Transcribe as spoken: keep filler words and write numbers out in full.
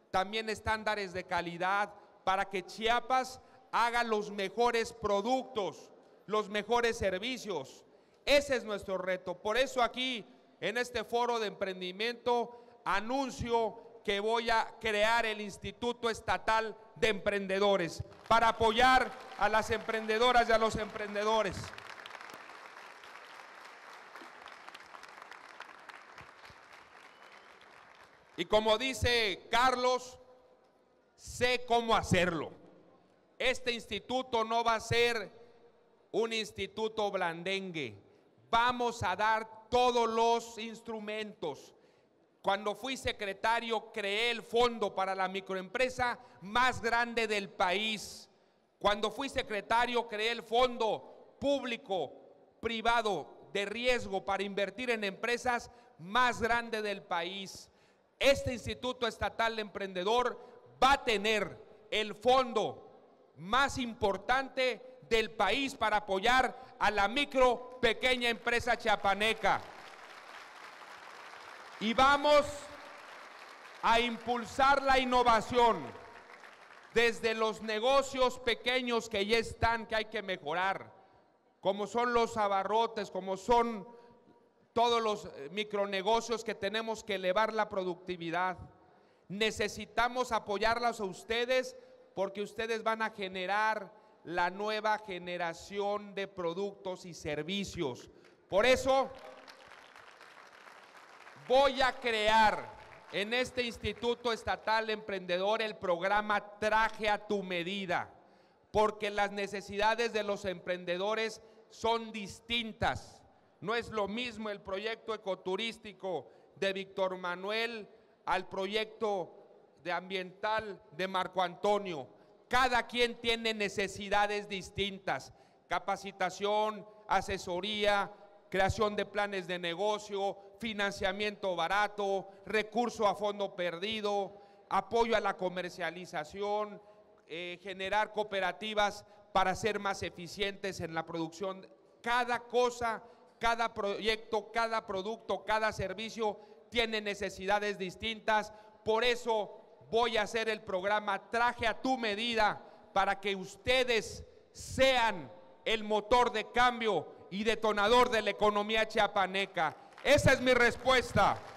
también estándares de calidad para que Chiapas haga los mejores productos, los mejores servicios. Ese es nuestro reto. Por eso aquí, en este foro de emprendimiento, anuncio que voy a crear el Instituto Estatal de Emprendedores para apoyar a las emprendedoras y a los emprendedores. Y como dice Carlos, sé cómo hacerlo. Este instituto no va a ser un instituto blandengue. Vamos a dar todos los instrumentos. Cuando fui secretario, creé el fondo para la microempresa más grande del país. Cuando fui secretario, creé el fondo público, privado, de riesgo para invertir en empresas más grande del país. Este Instituto Estatal de Emprendedor va a tener el fondo más importante del país para apoyar a la micro, pequeña empresa chiapaneca. Y vamos a impulsar la innovación desde los negocios pequeños que ya están, que hay que mejorar, como son los abarrotes, como son todos los micronegocios que tenemos que elevar la productividad. Necesitamos apoyarlos a ustedes porque ustedes van a generar la nueva generación de productos y servicios. Por eso voy a crear en este Instituto Estatal de Emprendedor el programa Traje a tu Medida, porque las necesidades de los emprendedores son distintas. No es lo mismo el proyecto ecoturístico de Víctor Manuel al proyecto de ambiental de Marco Antonio. Cada quien tiene necesidades distintas: capacitación, asesoría, creación de planes de negocio, financiamiento barato, recurso a fondo perdido, apoyo a la comercialización, eh, generar cooperativas para ser más eficientes en la producción. Cada cosa, cada proyecto, cada producto, cada servicio tiene necesidades distintas. Por eso voy a hacer el programa Traje a tu Medida para que ustedes sean el motor de cambio y detonador de la economía chiapaneca. Esa es mi respuesta.